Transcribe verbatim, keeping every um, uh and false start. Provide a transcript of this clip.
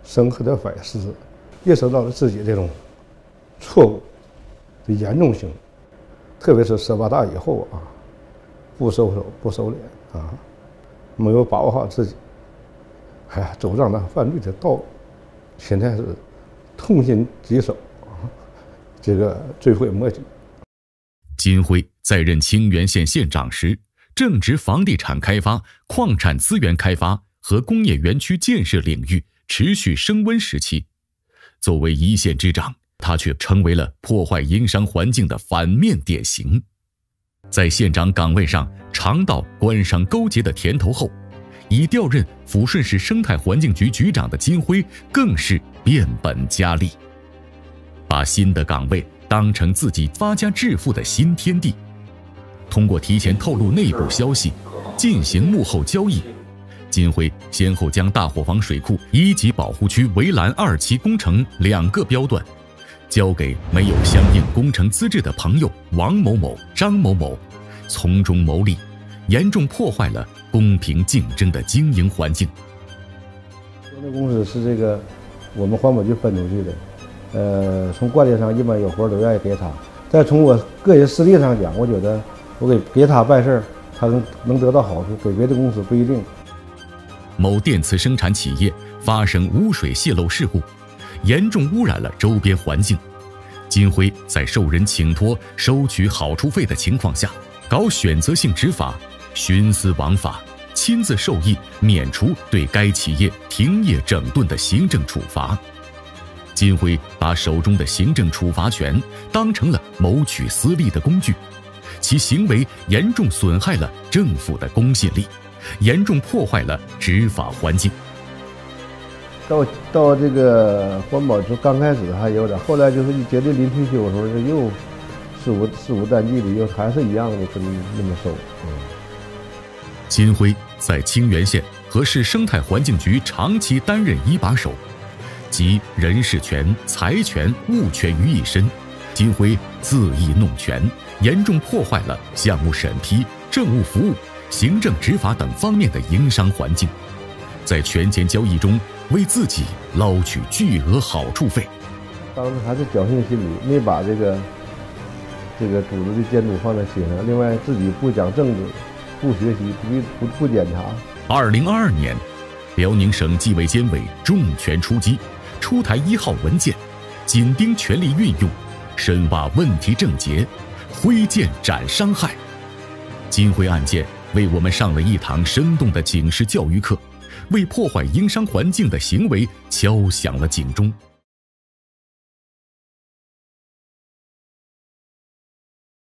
深刻的反思，意识到了自己这种错误的严重性，特别是十八大以后啊，不收手不收敛啊，没有把握好自己，哎呀，走上了犯罪的道路，现在是痛心疾首啊，这个追悔莫及。 金辉在任清源县县长时，正值房地产开发、矿产资源开发和工业园区建设领域持续升温时期。作为一县之长，他却成为了破坏营商环境的反面典型。在县长岗位上尝到官商勾结的甜头后，已调任抚顺市生态环境局局长的金辉更是变本加厉，把新的岗位当成自己发家致富的新天地。通过提前透露内部消息，进行幕后交易，金辉先后将大伙房水库一级保护区围栏二期工程两个标段交给没有相应工程资质的朋友王某某、张某某，从中牟利，严重破坏了公平竞争的经营环境。 那公司是这个我们环保局分出去的，呃，从惯例上一般有活都愿意给他，但从我个人实力上讲，我觉得我给给他办事，他能能得到好处，给别的公司不一定。 某电磁生产企业发生污水泄漏事故，严重污染了周边环境。金辉在受人请托收取好处费的情况下，搞选择性执法，徇私枉法，亲自授意免除对该企业停业整顿的行政处罚。金辉把手中的行政处罚权当成了谋取私利的工具，其行为严重损害了政府的公信力，严重破坏了执法环境。 到到这个环保局刚开始还有点，后来就是一觉得临退休的时候，又事无事无淡季的，又还是一样的跟那么收。嗯， 金辉在清源县和市生态环境局长期担任一把手，集人事权、财权、物权于一身。金辉恣意弄权，严重破坏了项目审批、政务服务、行政执法等方面的营商环境，在权钱交易中为自己捞取巨额好处费。 当时还是侥幸心理，没把这个这个组织的监督放在心上。另外，自己不讲政治，不学习，不不不检查。 二零二二年，辽宁省纪委监委重拳出击，出台一号文件，紧盯权力运用，深挖问题症结，挥剑斩伤害。金辉案件为我们上了一堂生动的警示教育课，为破坏营商环境的行为敲响了警钟。